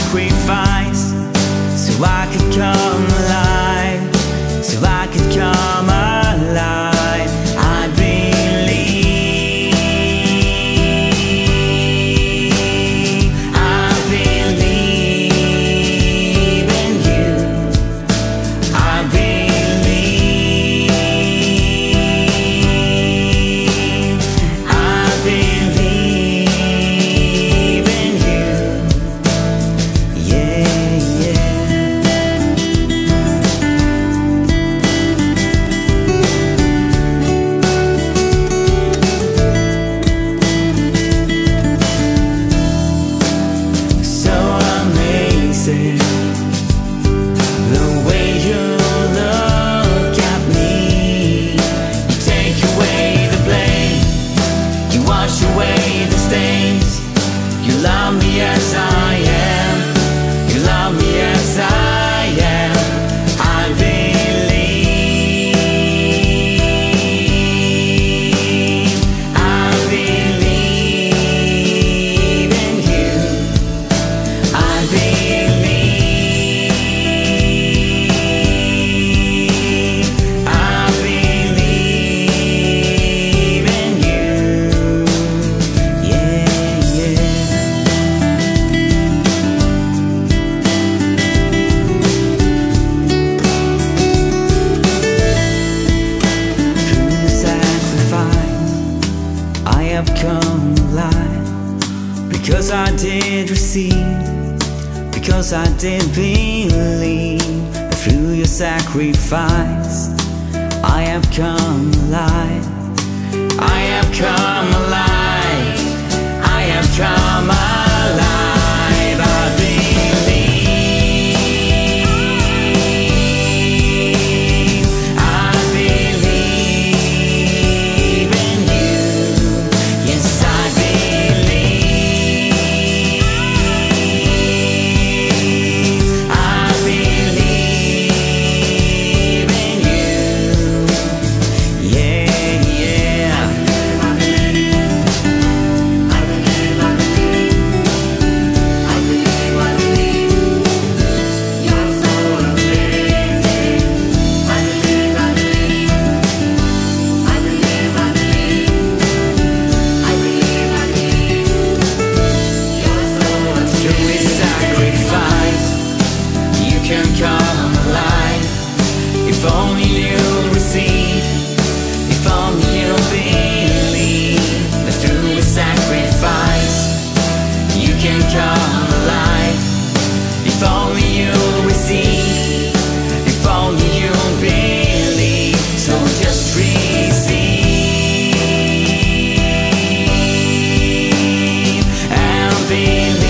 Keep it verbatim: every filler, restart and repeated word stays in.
sacrifice, so I could come alive, so I could come alive. I believe, I believe in you. I believe, I believe in you. Yeah, yeah. So amazing, the way you look at me. You take away the blame, you wash away the stains. You love me as I am, you love me as I am. I believe, I believe in you. I believe, I believe in you. Yeah, yeah. Through the sacrifice, I have come alive, because I did receive, because I did believe. Through your sacrifice, I have come alive, I have come alive, I have come alive. I believe, I believe in you. Yes, I believe, I believe in you. Yeah, yeah. I believe, I believe, I believe, I believe, I believe. You're so amazing. I believe, I believe, I believe, I believe, I believe, I believe. You're so Through his sacrifice, you can come alive. If only you receive, if only you believe. That through his sacrifice, you can come alive. If only you receive, if only you believe. So just receive and believe.